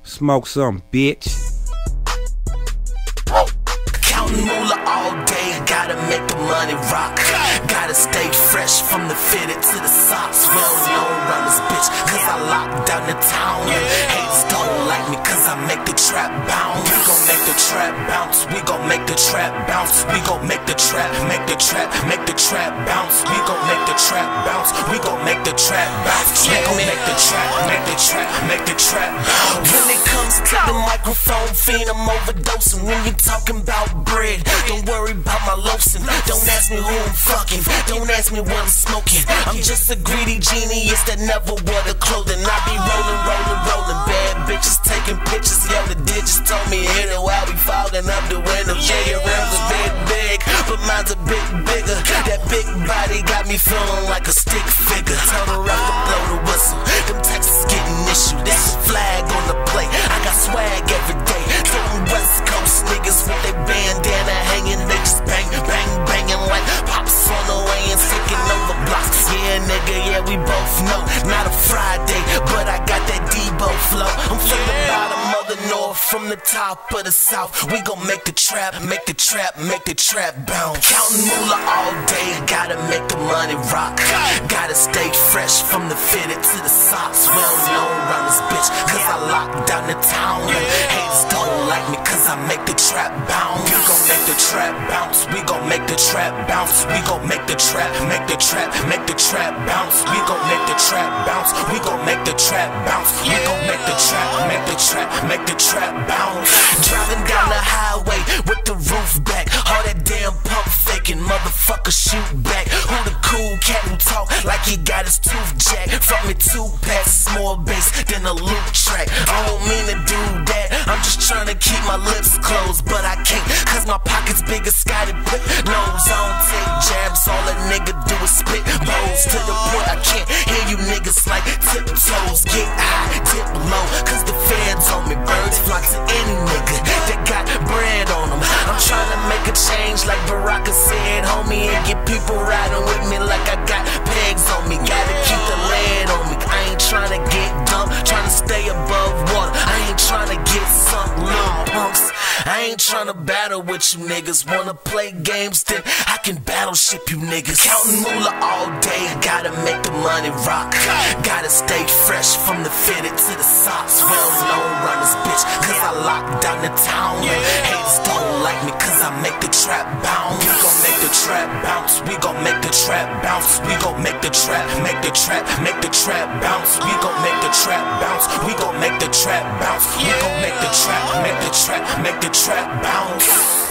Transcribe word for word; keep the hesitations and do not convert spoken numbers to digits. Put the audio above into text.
Smoke some, bitch. Counting moolah all day, gotta make the money rock. Gotta stay fresh from the fitted to the socks. Well known around this bitch, cause I locked down the town. Haters don't like me cause I make the trap bounce. We gon' make the trap bounce, we gon' make the trap bounce. We gon' make the trap, make the trap, make the trap bounce. We gon' make the trap bounce, we gon' make the trap bounce. We gon' make the trap, make the trap, make the trap bounce. When it comes to the microphone fiend, I'm overdosing. When you talking about bread, don't worry about my lotion. Don't ask me who I'm fucking, don't ask me what I'm smoking. I'm just a greedy genius that never wore the clothing. I be rolling, rolling, rolling, bad bitches taking pictures. Yo, the digits told me hit it while we fogging up the window. Yeah, your rims a bit big, but mine's a bit bigger. That big body got me feeling like a stick figure. Tell the rock to blow the whistle, them Texas getting issued. That's a flag on the plate, I got swag every day. Them West Coast niggas with their bandana hanging, they just bang, bang, banging like pops on the way and taking over blocks. Yeah, nigga, yeah, we both know. Not a Friday, but I got that Debo flow. I'm from the bottom of the north, from the top of the south. We gon' make the trap, make the trap, make the trap bounce. Counting moolah all day, gotta make the money rock. Gotta stay fresh from the fitted to the socks. Well known around this bitch, cause I locked down the town. Haters don't like me cause I make the trap bounce. We gon' make the trap bounce, we gon' make the trap bounce. We gon' make the trap, make the trap, make the trap bounce. We gon' make the trap bounce, we gon' make the trap bounce. We gon' make the trap, make the trap, make the trap bounce. Driving down the highway with the roof back, all that damn pump faking, motherfucker shoot back. Who the cool cat who talk like he got his tooth jacked? From me two packs, more bass than a loop track. I don't mean to do that, I'm just trying to keep my lips closed, but I can't, cause my pocket's big as Scotty Pitt nose. I don't take jabs, all a nigga do is spit blows. To the point I can't hear you niggas like tiptoes. Get high, tip low, cause the feds on me. Birds flock to any nigga that got bread on them. I'm trying to make a change like Baraka said, homie, and get people riding with me like I got pegs on me. Gotta keep the lead on me. I ain't trying to get dumb, trying to stay above water. I ain't trying to get some little punks. I ain't trying to battle with you niggas. Wanna play games, then I can battleship you niggas. Counting moolah all day, gotta make the money rock. Gotta stay fresh from the fitted to the socks. Well known around this bitch, cause I locked down the town. Haters don't like me cause I make the trap bounce. We gon' make the trap bounce, we gon' make the trap bounce. We gon' make the trap, make the trap, make the trap bounce. We gon' make the trap bounce, we gon' make the trap bounce. We gon' make the trap, make the trap, make the trap bounce.